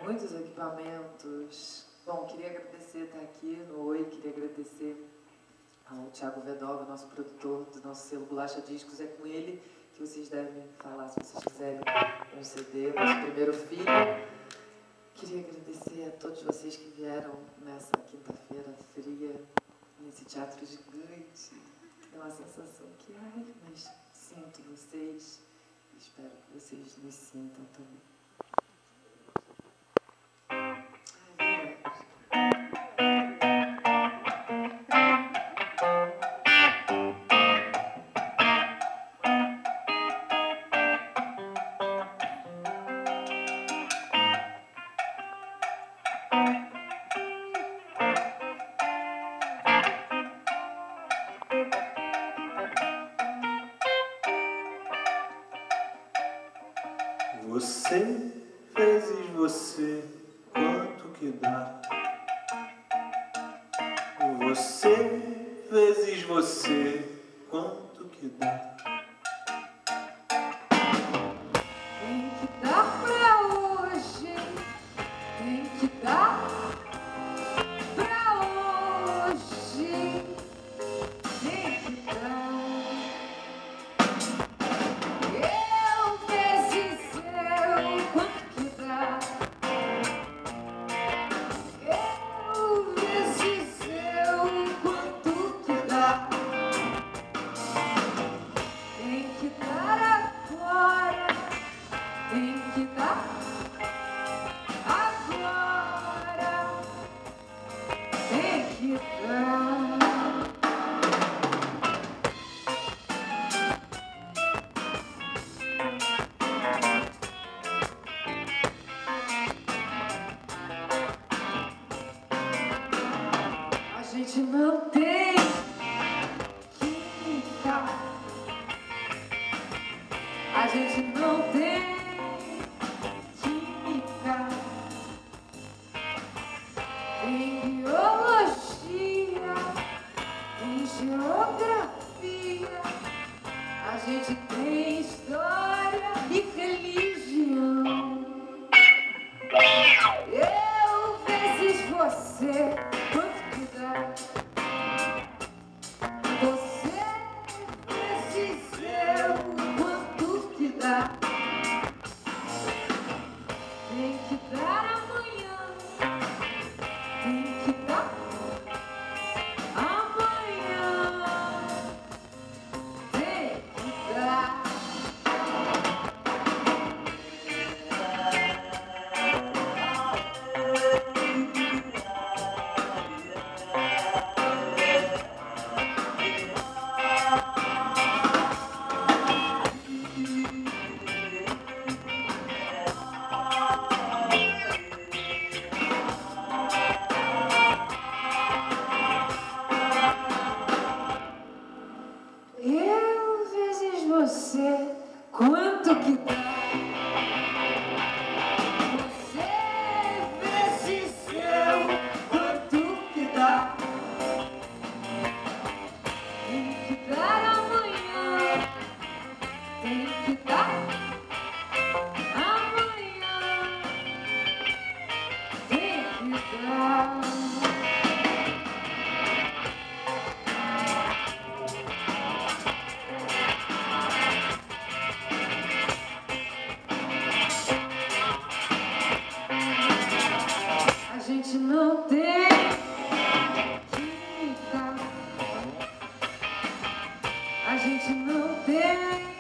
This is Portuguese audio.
muitos equipamentos. Bom, queria agradecer estar aqui no Oi, queria agradecer ao Thiago Vedova, nosso produtor do nosso selo Bolacha Discos. É com ele que vocês devem falar se vocês quiserem um CD, nosso primeiro filho. Queria agradecer a todos vocês que vieram nessa quinta-feira fria, nesse teatro gigante. É uma sensação que, mas sinto vocês, espero que vocês me sintam também. Você vezes você, quanto que dá? Você vezes você, quanto que dá? Tem que dar pra hoje, tem que dar pra hoje, tem que dar. Eu vezes eu, quanto que dá? Eu vezes eu, quanto que dá? Tem que dar agora, tem que dar agora, tem que dar. A gente não tem química, a gente não tem química, tem biologia, tem geografia, a gente tem história e religião. Eu vezes você, quanto que dá? Você vezes eu, quanto que dá? Tem que dar amanhã, tem que dar amanhã, tem que dar. Eu vezes você, quanto que dá? Você vezes eu, quanto que dá? Tem que dar amanhã, tem que dar amanhã, tem que dar. A gente não tem química, a gente não tem